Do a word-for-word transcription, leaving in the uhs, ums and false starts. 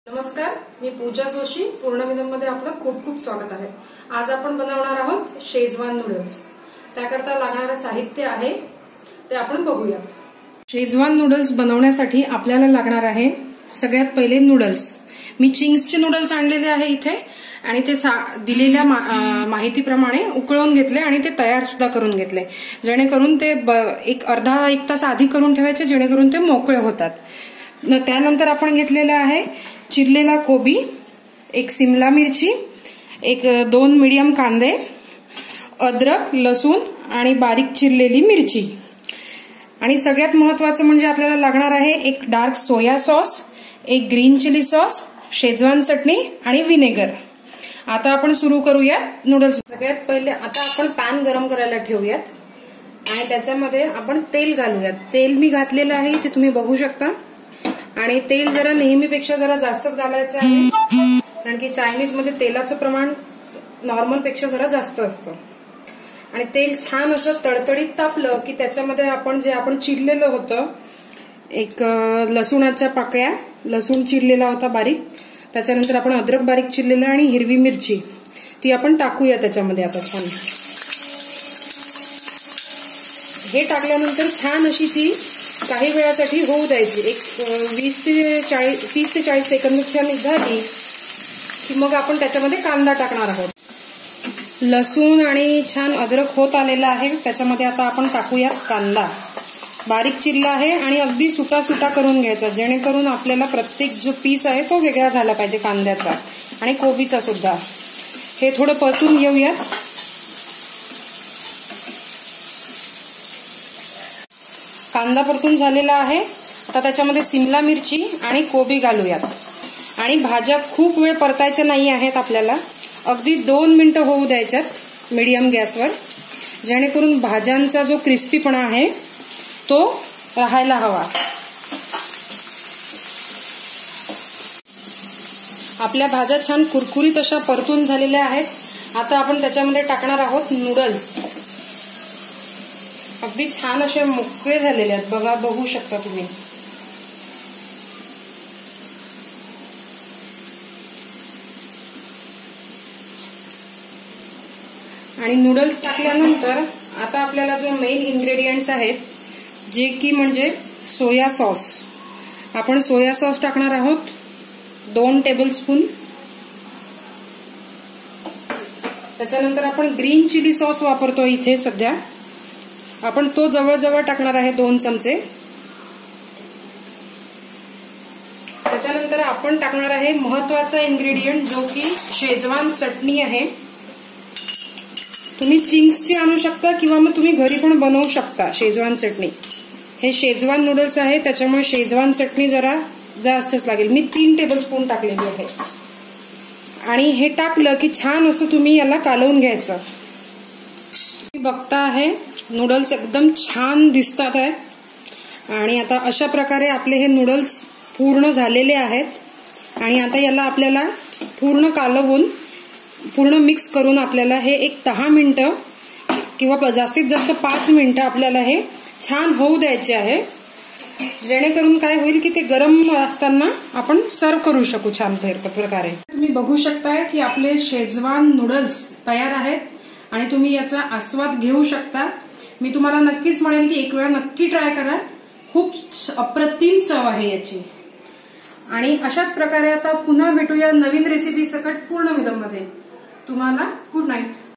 नमस्कार, मी पूजा जोशी. पूर्णमिदम मध्ये आपलं खूप खूप स्वागत आहे. आज आपण बनवणार आहोत शेजवान नूडल्स. त्याकरता लागणारं साहित्य आहे ते आपण बघूयात. शेजवान नूडल्स बनवण्यासाठी आपल्याला लागणार आहे सगळ्यात पहिले नूडल्स. मी चिंग्सचे नूडल्स आणलेले आहे इथे आणि ते दिलेल्या माहितीप्रमाणे उकळून घेतले आणि ते तयार सुद्धा करून घेतले, जेणेकरून ते एक अर्धा एक तास आधी करून ठेवायचे, जेणेकरून ते मोकळे होतात. त्यानंतर आपण घेतलेला आहे चिरलेला कोबी, एक सिमला मिरची, एक दोन मीडियम कांदे, अद्रक, लसूण आणि बारीक चिरलेली मिरची. आणि सगळ्यात महत्वाचं म्हणजे आपल्याला लागणार आहे एक डार्क सोया सॉस, एक ग्रीन चिली सॉस, शेजवान चटणी आणि विनेगर. आता आपण सुरू करूया नूडल्स. सगळ्यात पहिले आता आपण पॅन गरम करायला ठेवूयात आणि त्याच्यामध्ये आपण तेल घालूयात. तेल मी घातलेलं आहे इथे तुम्ही बघू शकता. आणि तेल जरा नेहमीपेक्षा जरा जास्तच घालायचं आहे, कारण की चायनीज मध्ये तेलाचं प्रमाण नॉर्मल पेक्षा जरा जास्त असतं. आणि तेल छान असं तडतडीत तापलं की त्याच्यामध्ये आपण जे आपण चिरलेलं होतं, एक लसूणाच्या पाकळ्या, लसूण चिरलेला होता बारीक, त्याच्यानंतर आपण अद्रक बारीक चिरलेलं आणि हिरवी मिरची ती आपण टाकूया त्याच्यामध्ये. आता छान हे टाकल्यानंतर छान अशी ती काही वेळासाठी होऊ द्यायची. एक वीस ते चाळीस तीस ते चाळीस सेकंद छान झाली की मग आपण त्याच्यामध्ये कांदा टाकणार आहोत. लसूण आणि छान अद्रक होत आलेला आहे, त्याच्यामध्ये आता आपण टाकूया कांदा. बारीक चिरला आहे आणि अगदी सुटा सुटा करून घ्यायचा, जेणेकरून आपल्याला प्रत्येक जो पीस आहे तो वेगळा झाला पाहिजे कांद्याचा आणि कोबीचा सुद्धा. हे थोडं परतून घेऊया. कांदा परतून झालेला आहे. आता त्याच्यामध्ये सिमला मिरची आणि कोबी घालूयात. आणि भाज्या खूप वेळ परतायच्या नाही आहेत आपल्याला, अगदी दोन मिनिटं होऊ द्यायच्यात मीडियम गॅसवर, जेणेकरून भाज्यांचा जो क्रिस्पीपणा आहे तो राहायला हवा. आपल्या भाज्या छान कुरकुरीत अशा परतून झालेल्या आहेत. आता आपण त्याच्यामध्ये टाकणार आहोत नूडल्स. अगदी छान असे मोकळे झालेले आहेत, बघा बघू शकता तुम्ही. आणि नूडल्स टाकल्यानंतर आता आपल्याला जो मेन इन्ग्रेडियंट्स आहेत, जे की म्हणजे सोया सॉस. आपण सोया सॉस टाकणार आहोत दोन टेबलस्पून. त्याच्यानंतर आपण ग्रीन चिली सॉस वापरतो इथे सध्या, आपण तो जवळजवळ टाकणार आहे दोन चमचे. त्याच्यानंतर आपण टाकणार आहे महत्वाचा इन्ग्रेडियंट, जो की शेजवान चटणी आहे. तुम्ही चिंग्सची आणू शकता किंवा मग तुम्ही घरी पण बनवू शकता शेजवान चटणी. हे शेजवान नूडल्स आहे त्याच्यामुळे शेजवान चटणी जरा जास्तच लागेल. मी तीन टेबलस्पून टाकलेली आहे. आणि हे टाकलं की छान असं तुम्ही याला कालवून घ्यायचं. बघता आहे नूडल्स एकदम छान दिसतात आहे. आणि आता अशा प्रकारे आपले हे नूडल्स पूर्ण झालेले आहेत. आणि आता याला आपल्याला पूर्ण कालवून पूर्ण मिक्स करून आपल्याला हे एक दहा मिनिटं किंवा जास्तीत जास्त पाच मिनिटं आपल्याला हे छान होऊ द्यायचे आहे, जेणेकरून काय होईल की ते गरम असताना आपण सर्व करू शकू छान प्रकारे. तुम्ही बघू शकताय की आपले शेजवान नूडल्स तयार आहेत आणि तुम्ही याचा आस्वाद घेऊ शकता. मी तुम्हाला नक्कीच म्हणेल की एक वेळा नक्की ट्राय करा, खूप अप्रतिम चव आहे याची. आणि अशाच प्रकारे आता पुन्हा भेटूया नवीन रेसिपी सकट पूर्णमिदम मध्ये. तुम्हाला गुड नाईट.